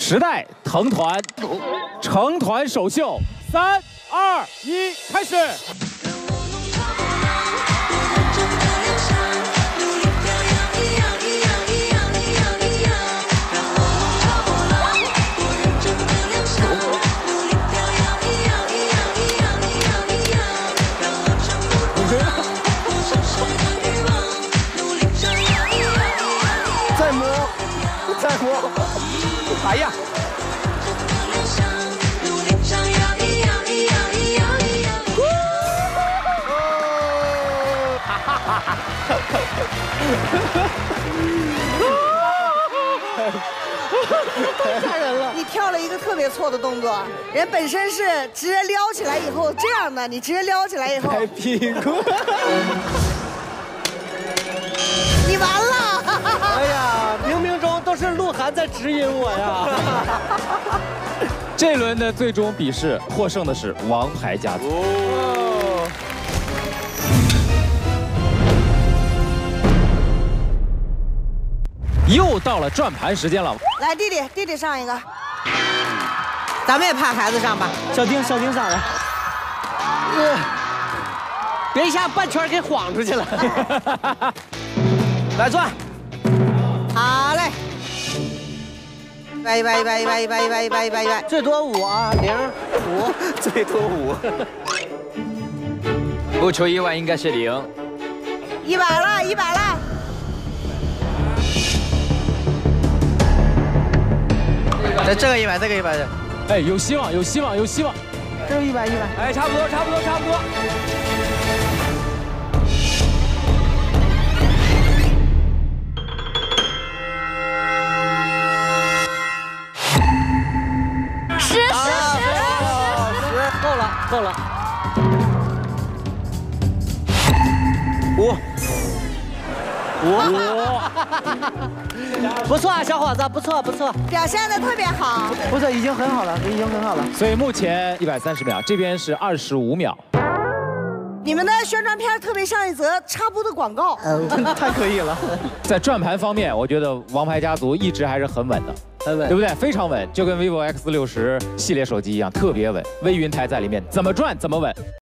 时代藤团成团首秀，3、2、1，开始。 再摸，再摸，哎呀！ 太吓人了！你跳了一个特别错的动作，人本身是直接撩起来以后这样的，你直接撩起来以后， 拍屁股。 你完了！ 哎呀，冥冥中都是鹿晗在指引我呀。 这轮的最终比试获胜的是王牌家族。哦 又到了转盘时间了， 来，弟弟上一个， 咱们也派孩子上吧。 小丁上来。 别一下半圈给晃出去了。 来转。 好嘞。100，最多5啊，0、5， 最多5。 不求意外，应该是0。 100了。 这个100，这个100。 哎，有希望。 这个100。 哎，差不多。 10， 够了。5。不错啊，小伙子，不错。 表现的特别好。 不错，已经很好了。 所以目前130秒，这边是25秒。 你们的宣传片特别像一则插播的广告。 太可以了。 在转盘方面，我觉得王牌家族一直还是很稳的，对不对？非常稳，就跟 vivo X60系列手机一样，特别稳。微云台在里面，怎么转怎么稳。